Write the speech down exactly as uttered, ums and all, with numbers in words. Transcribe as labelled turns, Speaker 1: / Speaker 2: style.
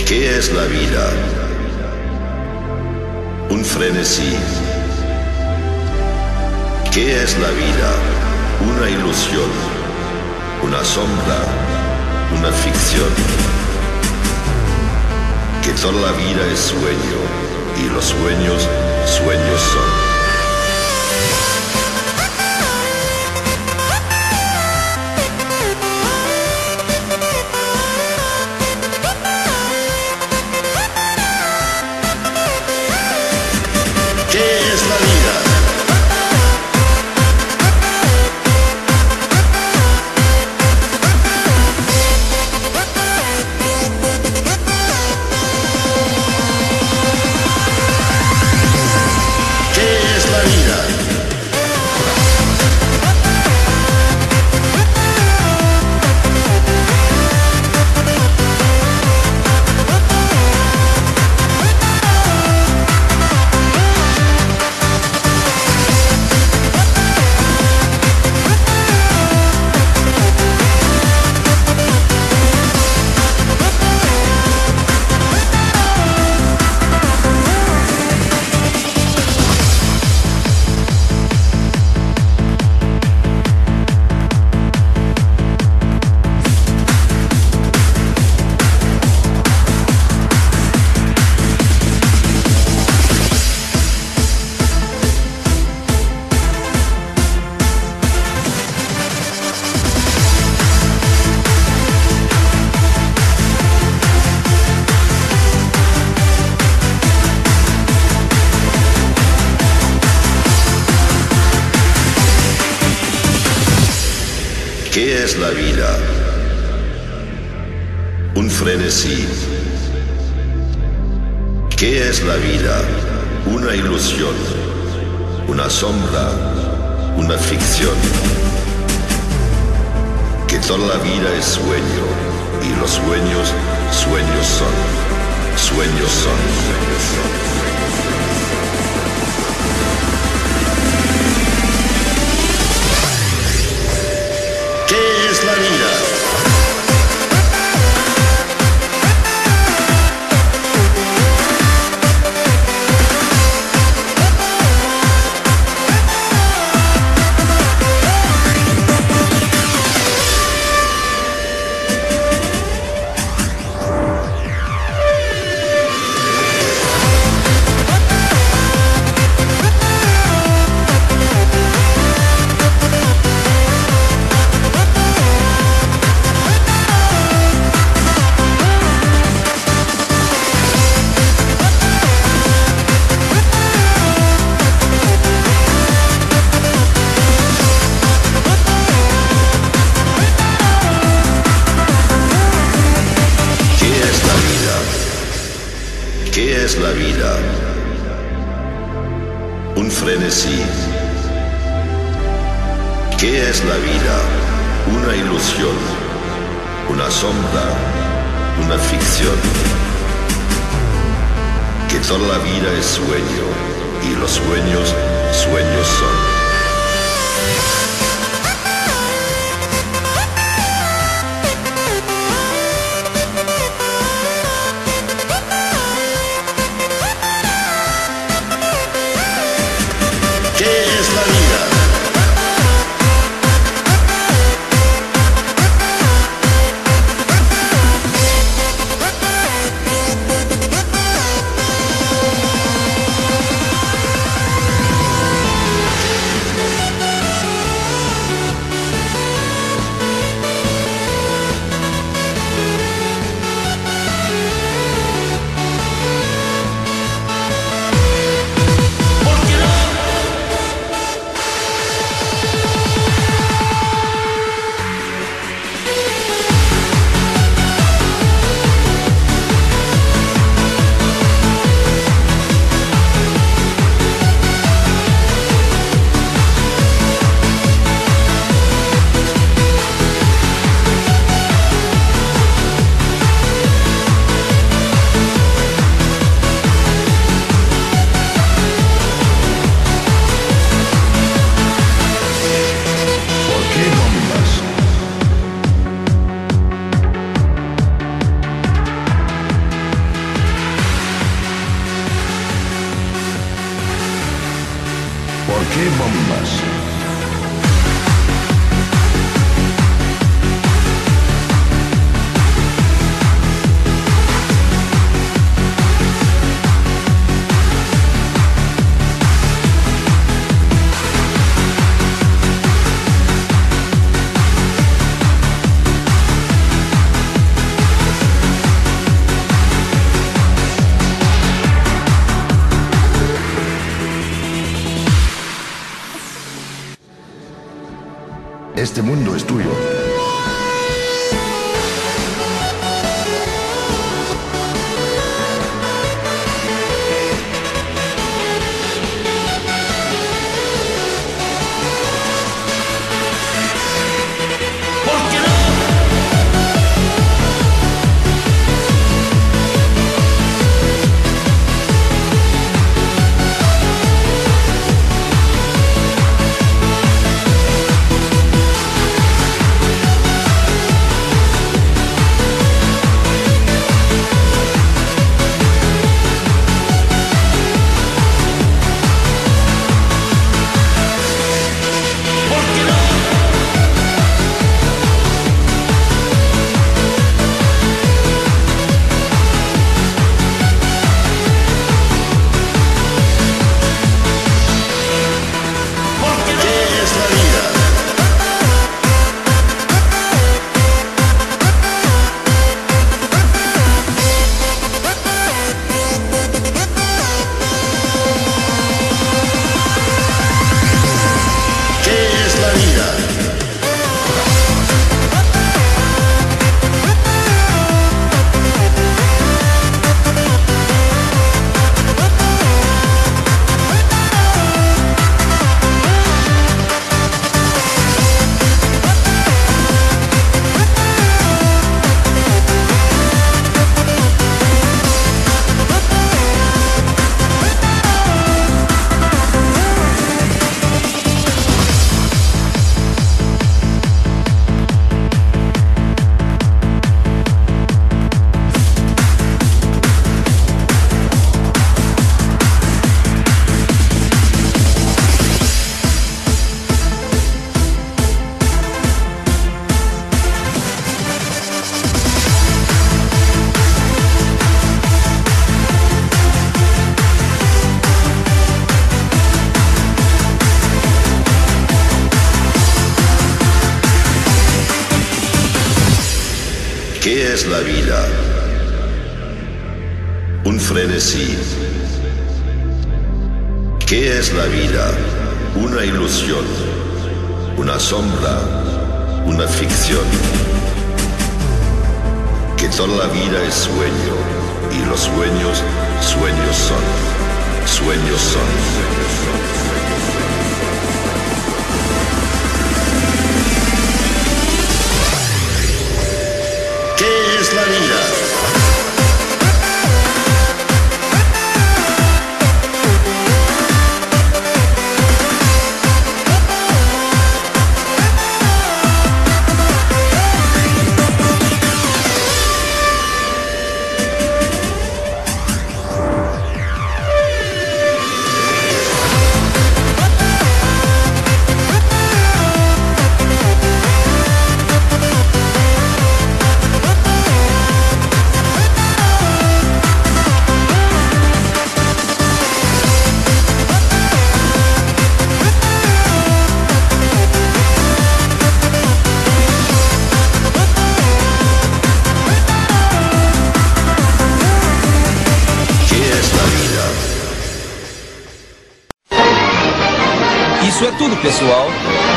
Speaker 1: ¿Qué es la vida? Un frenesí. ¿Qué es la vida? Una ilusión, una sombra, una ficción. Que toda la vida es sueño y los sueños, sueños son. ¿Qué es la vida? Un frenesí. ¿Qué es la vida? Una ilusión, una sombra, una ficción. Que toda la vida es sueño y los sueños, sueños son. Sueños son. Sueños son. ¿Qué es la vida? ¿Qué es la vida? Un frenesí. ¿Qué es la vida? Una ilusión, una sombra, una ficción. Que toda la vida es sueño y los sueños, sueños son. ¡Qué bombas! Este mundo es tuyo.
Speaker 2: ¿Por qué no?
Speaker 1: ¿Qué es la vida? Un frenesí. ¿Qué es la vida? Una ilusión, una sombra, una ficción. Que toda la vida es sueño y los sueños, sueños son, sueños son. ¿Qué es la vida?
Speaker 2: Isso é tudo, pessoal.